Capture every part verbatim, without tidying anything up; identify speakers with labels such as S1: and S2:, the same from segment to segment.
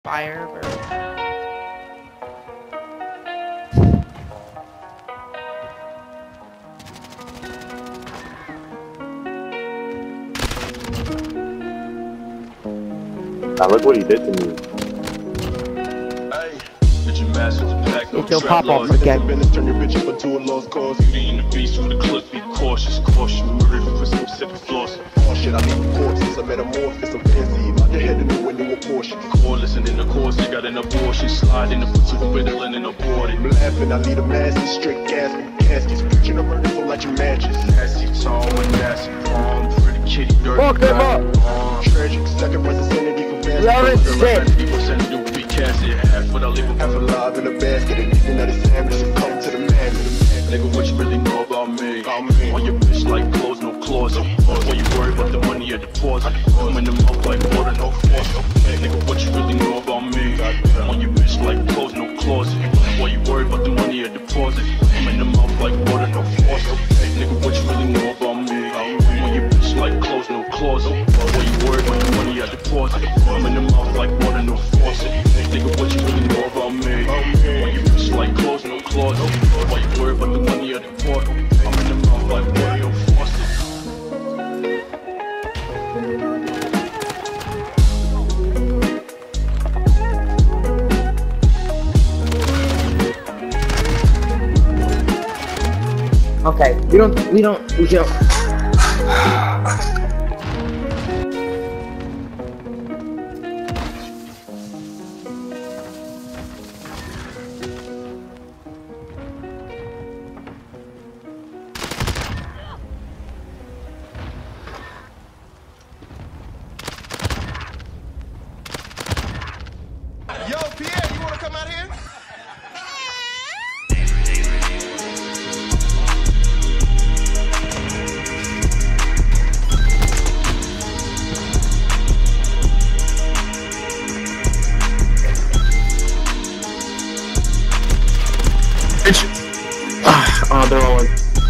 S1: Firebird.
S2: Now look what he did to me.
S3: If you'll pop off again.
S4: Turn your bitch up into a lost cause. Being the beast with the clip, be cautious, cautious. Murder for specific flaws. Oh shit, I leave corpses, a metamorphosis, I'm fancy. About to head in the window of Porsche. Core listening to course, they got an abortion. Slide in the foot to the riddling and aborted. I'm laughing, I lead a massive straight gasket. Caskets, preaching a murder for like your matches. Nasty, tall, and nasty, prom. Pretty kitty, dirty.
S3: Fuck them up!
S4: Um, tragic, sacrifice insanity for fast.
S3: Love it, shit.
S4: Half what I leave half alive in a basket. And even that is sandwich should come to the man. Nigga, what you really know about me? About me. On your bitch like clothes, no closet. Why you worry about the money at the deposit? I'm in the mouth like water, no force. Nigga, what you really know about me? On your bitch like clothes, no closet. Why you worry about the money at deposit? I'm in the mouth like water, no force. Nigga, what you really know about me? On your bitch like clothes, no closet. Why you worry about the money at deposit? I'm in the mouth like water, no faucet. Nigga, what you really know about me? When you bitch like clothes, no closet. Why you worry about the money at the port? I'm in the mouth like water, no faucet.
S3: Okay, we don't, we don't, we don't.
S4: Yo, Pierre, you wanna come out here?
S2: Oh, they're all in.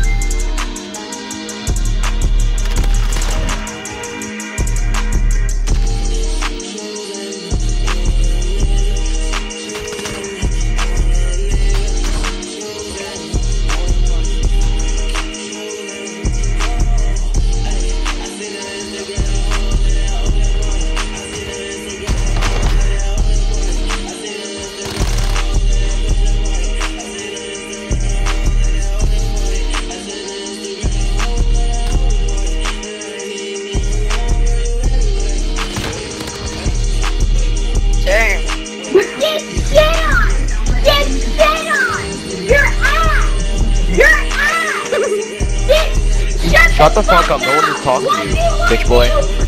S1: Damn.
S5: Get shit on! Get shit on! Your ass! Your ass! Get, shut,
S6: Shut the fuck up, no one is talking to you, bitch boy.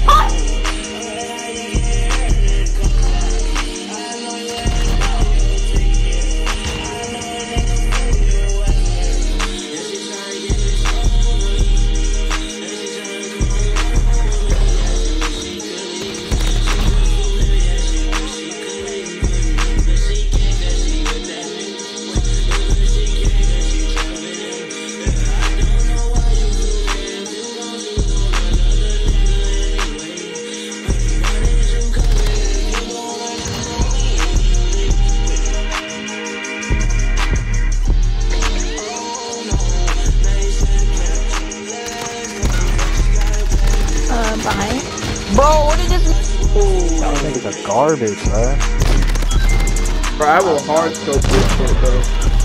S5: Uh, bye.
S1: Bro, what is this?
S6: That nigga's a garbage, bro.
S3: Bro, I will hard scope this shit, bro.